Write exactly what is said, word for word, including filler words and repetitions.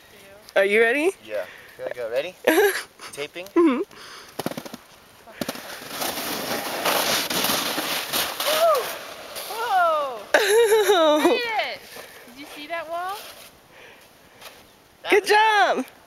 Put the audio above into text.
Are you ready? Yeah. Here I go. Ready? Taping? Mm-hmm. Whoa! Made it! Did you see that wall? Good job!